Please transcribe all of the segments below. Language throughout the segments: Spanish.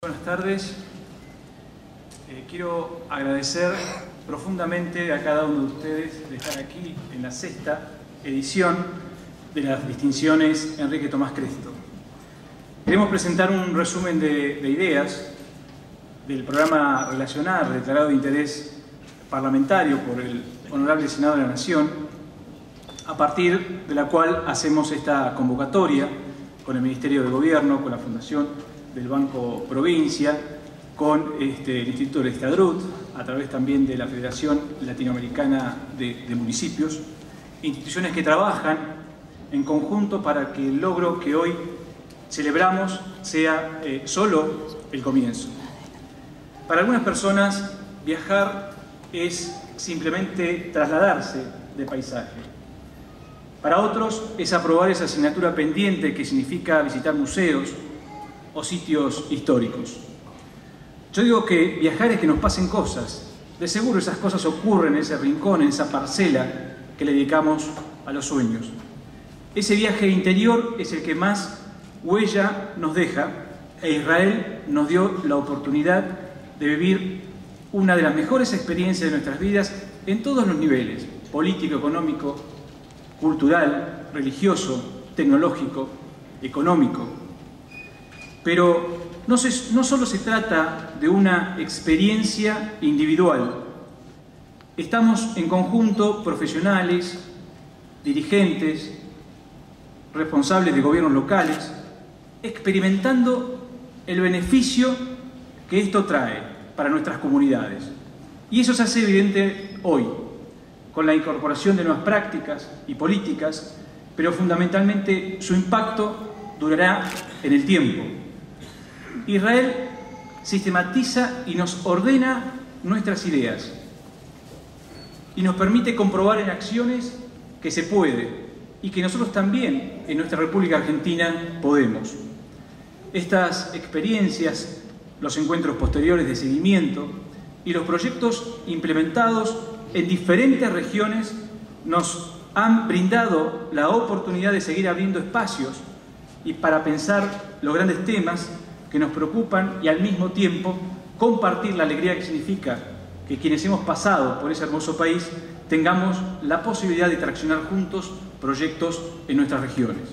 Buenas tardes. Quiero agradecer profundamente a cada uno de ustedes de estar aquí en la 6ª edición de las distinciones Enrique Tomás Cresto. Queremos presentar un resumen de ideas del programa relacional declarado de interés parlamentario por el Honorable Senado de la Nación, a partir de la cual hacemos esta convocatoria con el Ministerio de Gobierno, con la Fundación del Banco Provincia, con el Instituto del Estadrut, a través también de la Federación Latinoamericana de Municipios, instituciones que trabajan en conjunto para que el logro que hoy celebramos sea solo el comienzo. Para algunas personas, viajar es simplemente trasladarse de paisaje. Para otros, es aprobar esa asignatura pendiente que significa visitar museos o sitios históricos. Yo digo que viajar es que nos pasen cosas. De seguro esas cosas ocurren en ese rincón, en esa parcela que le dedicamos a los sueños. Ese viaje interior es el que más huella nos deja, e Israel nos dio la oportunidad de vivir una de las mejores experiencias de nuestras vidas en todos los niveles: político, económico, cultural, religioso, tecnológico, económico. Pero no solo se trata de una experiencia individual. Estamos en conjunto profesionales, dirigentes, responsables de gobiernos locales, experimentando el beneficio que esto trae para nuestras comunidades. Y eso se hace evidente hoy, con la incorporación de nuevas prácticas y políticas, pero fundamentalmente su impacto durará en el tiempo. Israel sistematiza y nos ordena nuestras ideas y nos permite comprobar en acciones que se puede y que nosotros también en nuestra República Argentina podemos. Estas experiencias, los encuentros posteriores de seguimiento y los proyectos implementados en diferentes regiones nos han brindado la oportunidad de seguir abriendo espacios y para pensar los grandes temas que nos preocupan y al mismo tiempo compartir la alegría que significa que quienes hemos pasado por ese hermoso país tengamos la posibilidad de traccionar juntos proyectos en nuestras regiones.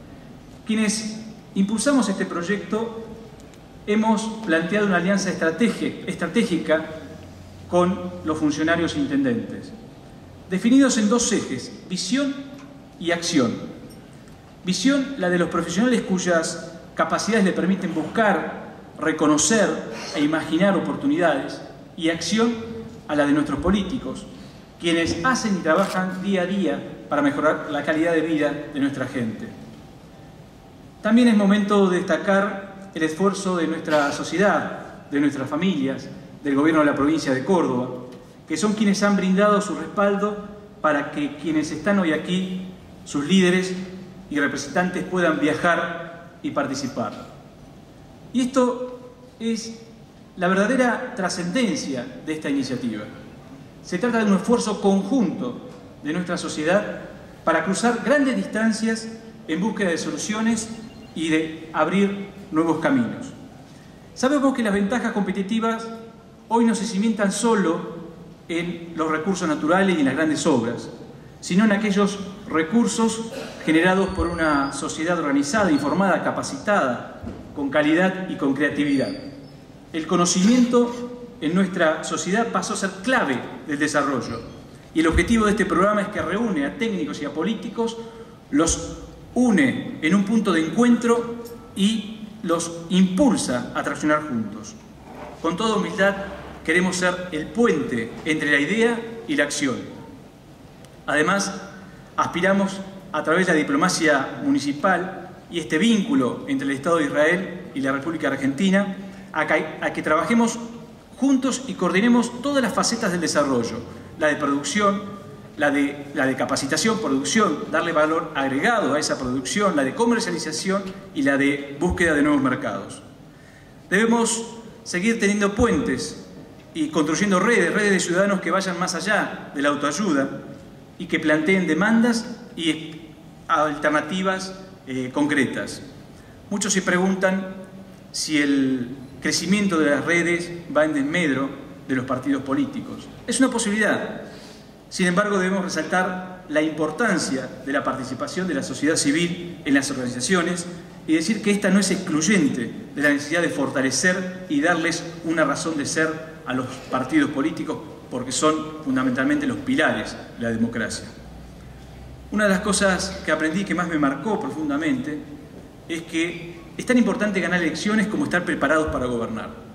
Quienes impulsamos este proyecto hemos planteado una alianza estratégica con los funcionarios e intendentes, definidos en dos ejes: visión y acción. Visión, la de los profesionales cuyas capacidades le permiten buscar, reconocer e imaginar oportunidades, y acción a la de nuestros políticos, quienes hacen y trabajan día a día para mejorar la calidad de vida de nuestra gente. También es momento de destacar el esfuerzo de nuestra sociedad, de nuestras familias, del gobierno de la provincia de Córdoba, que son quienes han brindado su respaldo para que quienes están hoy aquí, sus líderes y representantes, puedan viajar y participar. Y esto es la verdadera trascendencia de esta iniciativa. Se trata de un esfuerzo conjunto de nuestra sociedad para cruzar grandes distancias en búsqueda de soluciones y de abrir nuevos caminos. Sabemos que las ventajas competitivas hoy no se cimientan solo en los recursos naturales y en las grandes obras, sino en aquellos recursos generados por una sociedad organizada, informada, capacitada, con calidad y con creatividad. El conocimiento en nuestra sociedad pasó a ser clave del desarrollo, y el objetivo de este programa es que reúne a técnicos y a políticos, los une en un punto de encuentro y los impulsa a traccionar juntos. Con toda humildad queremos ser el puente entre la idea y la acción. Además, aspiramos a través de la diplomacia municipal y este vínculo entre el Estado de Israel y la República Argentina a que trabajemos juntos y coordinemos todas las facetas del desarrollo: la de producción, la de capacitación, producción, darle valor agregado a esa producción, la de comercialización y la de búsqueda de nuevos mercados. Debemos seguir teniendo puentes y construyendo redes de ciudadanos que vayan más allá de la autoayuda y que planteen demandas y alternativas concretas. Muchos se preguntan si el crecimiento de las redes va en desmedro de los partidos políticos. Es una posibilidad. Sin embargo, debemos resaltar la importancia de la participación de la sociedad civil en las organizaciones y decir que esta no es excluyente de la necesidad de fortalecer y darles una razón de ser a los partidos políticos, porque son fundamentalmente los pilares de la democracia. Una de las cosas que aprendí que más me marcó profundamente es que es tan importante ganar elecciones como estar preparados para gobernar.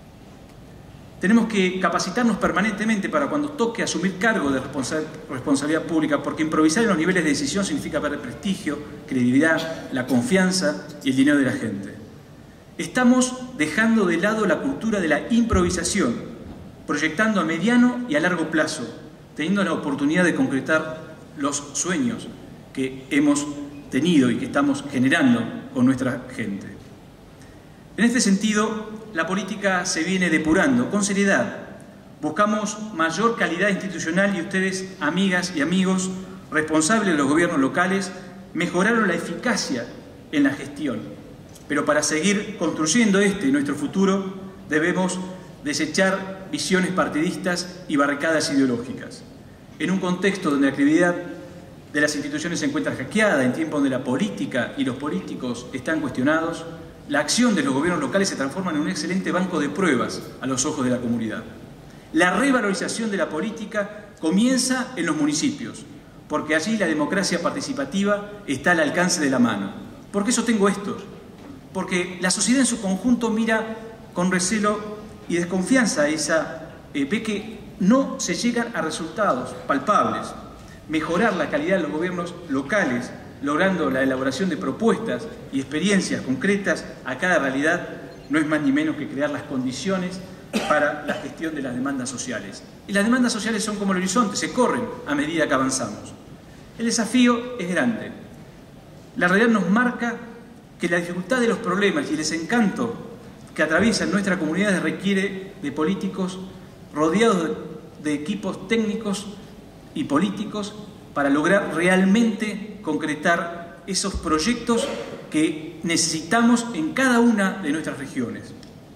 Tenemos que capacitarnos permanentemente para cuando toque asumir cargo de responsabilidad pública, porque improvisar en los niveles de decisión significa perder prestigio, credibilidad, la confianza y el dinero de la gente. Estamos dejando de lado la cultura de la improvisación, proyectando a mediano y a largo plazo, teniendo la oportunidad de concretar los sueños que hemos tenido y que estamos generando con nuestra gente. En este sentido, la política se viene depurando con seriedad. Buscamos mayor calidad institucional y ustedes, amigas y amigos, responsables de los gobiernos locales, mejoraron la eficacia en la gestión. Pero para seguir construyendo nuestro futuro, debemos desechar visiones partidistas y barricadas ideológicas. En un contexto donde la actividad de las instituciones se encuentra hackeada, en tiempos donde la política y los políticos están cuestionados, la acción de los gobiernos locales se transforma en un excelente banco de pruebas a los ojos de la comunidad. La revalorización de la política comienza en los municipios, porque allí la democracia participativa está al alcance de la mano. ¿Por qué sostengo esto? Porque la sociedad en su conjunto mira con recelo y desconfianza ve que no se llegan a resultados palpables. Mejorar la calidad de los gobiernos locales, logrando la elaboración de propuestas y experiencias concretas a cada realidad, no es más ni menos que crear las condiciones para la gestión de las demandas sociales. Y las demandas sociales son como el horizonte, se corren a medida que avanzamos. El desafío es grande. La realidad nos marca que la dificultad de los problemas y el desencanto que atraviesan nuestra comunidad requiere de políticos rodeados de equipos técnicos y políticos para lograr realmente concretar esos proyectos que necesitamos en cada una de nuestras regiones.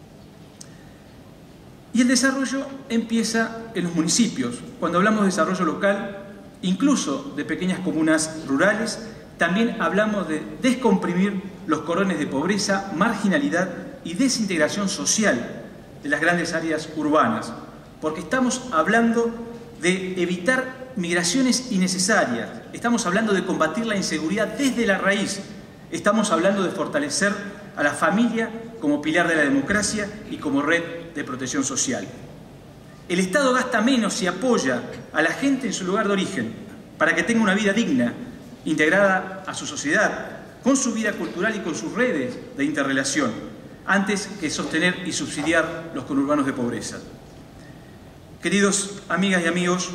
Y el desarrollo empieza en los municipios. Cuando hablamos de desarrollo local, incluso de pequeñas comunas rurales, también hablamos de descomprimir los cordones de pobreza, marginalidad y desintegración social de las grandes áreas urbanas, porque estamos hablando de evitar migraciones innecesarias, estamos hablando de combatir la inseguridad desde la raíz, estamos hablando de fortalecer a la familia como pilar de la democracia y como red de protección social. El Estado gasta menos y apoya a la gente en su lugar de origen para que tenga una vida digna, integrada a su sociedad, con su vida cultural y con sus redes de interrelación, antes que sostener y subsidiar los conurbanos de pobreza. Queridos amigas y amigos,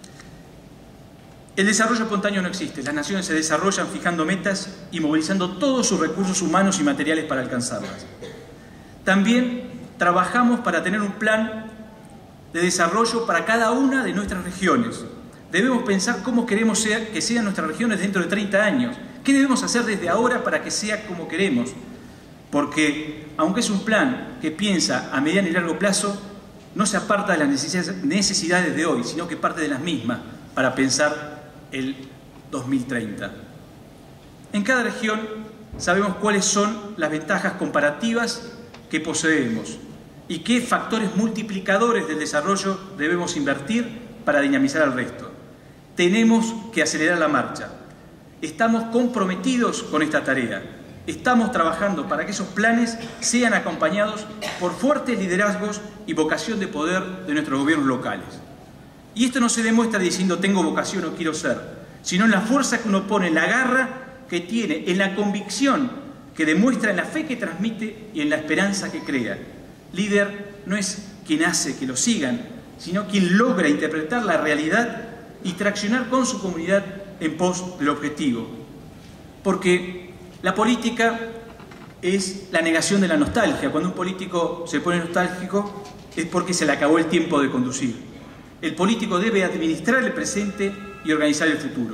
el desarrollo espontáneo no existe. Las naciones se desarrollan fijando metas y movilizando todos sus recursos humanos y materiales para alcanzarlas. También trabajamos para tener un plan de desarrollo para cada una de nuestras regiones. Debemos pensar cómo queremos que sean nuestras regiones dentro de 30 años. ¿Qué debemos hacer desde ahora para que sea como queremos? Porque, aunque es un plan que piensa a mediano y largo plazo, no se aparta de las necesidades de hoy, sino que parte de las mismas para pensar el 2030. En cada región sabemos cuáles son las ventajas comparativas que poseemos y qué factores multiplicadores del desarrollo debemos invertir para dinamizar al resto. Tenemos que acelerar la marcha. Estamos comprometidos con esta tarea. Estamos trabajando para que esos planes sean acompañados por fuertes liderazgos y vocación de poder de nuestros gobiernos locales. Y esto no se demuestra diciendo tengo vocación o quiero ser, sino en la fuerza que uno pone, en la garra que tiene, en la convicción que demuestra, en la fe que transmite y en la esperanza que crea. Líder no es quien hace que lo sigan, sino quien logra interpretar la realidad y traccionar con su comunidad en pos del objetivo. Porque la política es la negación de la nostalgia. Cuando un político se pone nostálgico es porque se le acabó el tiempo de conducir. El político debe administrar el presente y organizar el futuro.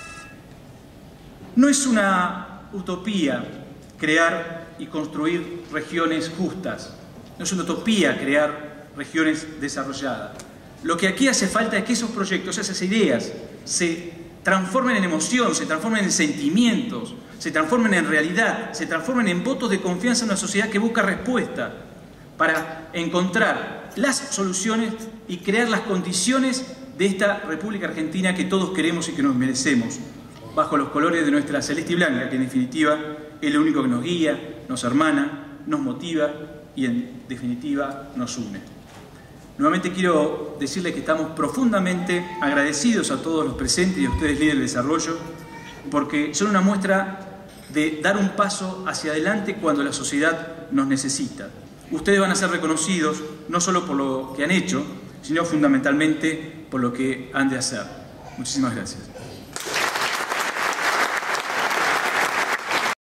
No es una utopía crear y construir regiones justas. No es una utopía crear regiones desarrolladas. Lo que aquí hace falta es que esos proyectos, esas ideas, se transformen en emoción, se transformen en sentimientos, se transformen en realidad, se transformen en votos de confianza en una sociedad que busca respuesta para encontrar las soluciones y crear las condiciones de esta República Argentina que todos queremos y que nos merecemos, bajo los colores de nuestra celeste y blanca, que en definitiva es lo único que nos guía, nos hermana, nos motiva y en definitiva nos une. Nuevamente quiero decirles que estamos profundamente agradecidos a todos los presentes y a ustedes, líderes del desarrollo, porque son una muestra de dar un paso hacia adelante cuando la sociedad nos necesita. Ustedes van a ser reconocidos no solo por lo que han hecho, sino fundamentalmente por lo que han de hacer. Muchísimas gracias.